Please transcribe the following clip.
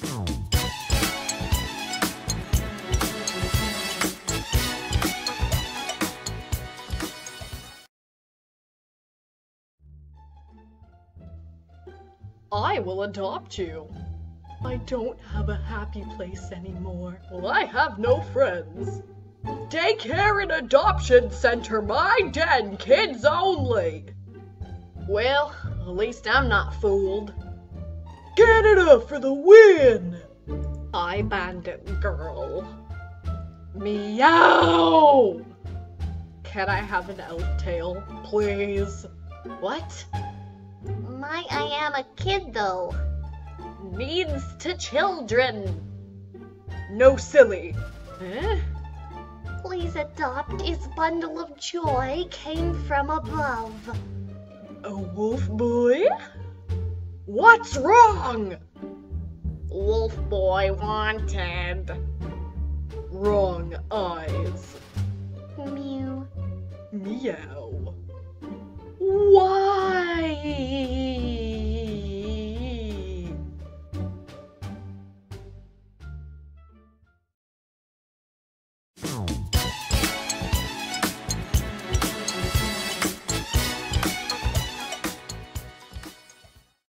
I will adopt you. I don't have a happy place anymore. Well, I have no friends. Daycare and adoption center, my den, kids only. Well, at least I'm not fooled. Canada for the win! Hi, bandit girl. Meow! Can I have an elf tail, please? What? I am a kid, though. Means to children. No silly. Eh? Please adopt. His bundle of joy came from above. A wolf boy? What's wrong? Wolf boy wanted. Wrong eyes. Mew. Meow. Why?